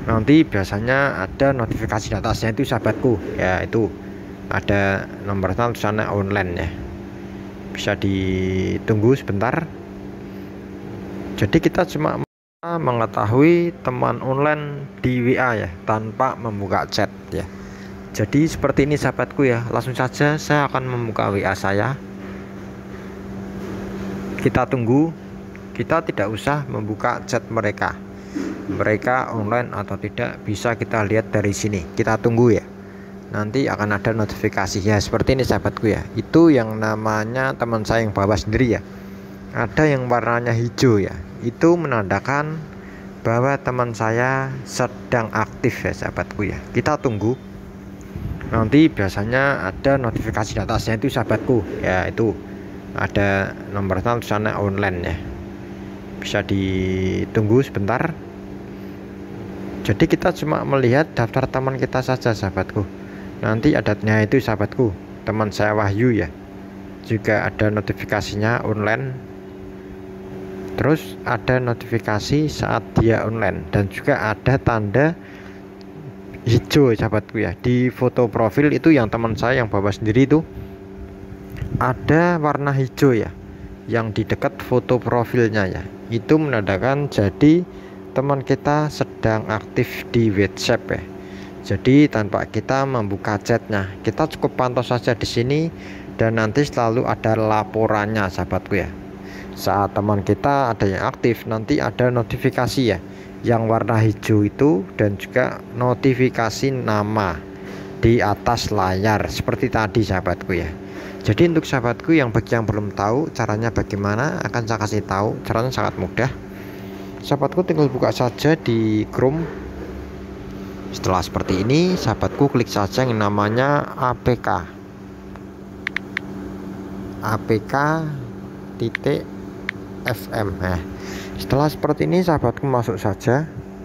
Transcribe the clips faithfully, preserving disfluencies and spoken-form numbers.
nanti biasanya ada notifikasi di atasnya itu sahabatku ya, itu ada nomor tulisannya online ya, bisa ditunggu sebentar. Jadi kita cuma mengetahui teman online di W A ya, tanpa membuka chat ya. Jadi seperti ini sahabatku ya, langsung saja saya akan membuka W A saya. Kita tunggu, kita tidak usah membuka chat mereka, mereka online atau tidak bisa kita lihat dari sini. Kita tunggu ya, nanti akan ada notifikasi ya, seperti ini sahabatku ya. Itu yang namanya teman saya yang bawah sendiri ya, ada yang warnanya hijau ya, itu menandakan bahwa teman saya sedang aktif ya sahabatku ya. Kita tunggu, nanti biasanya ada notifikasi di atasnya itu sahabatku ya, itu ada nomor tulisannya online ya, bisa ditunggu sebentar. Jadi kita cuma melihat daftar teman kita saja sahabatku. Nanti adatnya itu sahabatku, teman saya Wahyu ya, juga ada notifikasinya online. Terus ada notifikasi saat dia online, dan juga ada tanda hijau sahabatku ya. Di foto profil itu yang teman saya yang bawah sendiri itu ada warna hijau ya, yang di dekat foto profilnya ya, itu menandakan jadi teman kita sedang aktif di WhatsApp ya. Jadi tanpa kita membuka chatnya, kita cukup pantau saja di sini, dan nanti selalu ada laporannya sahabatku ya. Saat teman kita ada yang aktif, nanti ada notifikasi ya, yang warna hijau itu, dan juga notifikasi nama di atas layar seperti tadi sahabatku ya. Jadi untuk sahabatku yang bagi yang belum tahu caranya bagaimana, akan saya kasih tahu. Caranya sangat mudah. Sahabatku tinggal buka saja di Chrome. Setelah seperti ini, sahabatku klik saja yang namanya A P K. A P K titik F M. Nah, setelah seperti ini sahabatku masuk saja.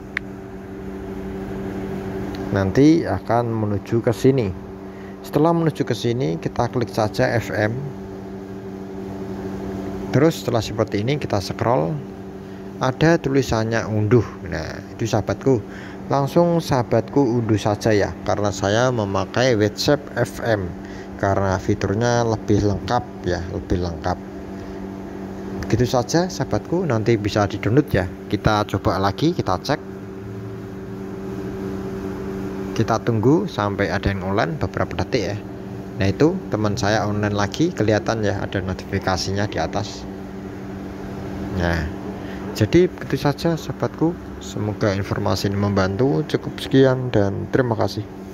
Nanti akan menuju ke sini. Setelah menuju ke sini, kita klik saja F M. Terus setelah seperti ini kita scroll, ada tulisannya unduh. Nah, itu sahabatku, langsung sahabatku unduh saja ya, karena saya memakai WhatsApp F M karena fiturnya lebih lengkap ya, lebih lengkap. Begitu saja sahabatku, nanti bisa di-download ya. Kita coba lagi, kita cek. Kita tunggu sampai ada yang online beberapa detik ya. Nah, itu teman saya online lagi, kelihatan ya ada notifikasinya di atas. Nah, jadi begitu saja sahabatku, semoga informasi ini membantu. Cukup sekian dan terima kasih.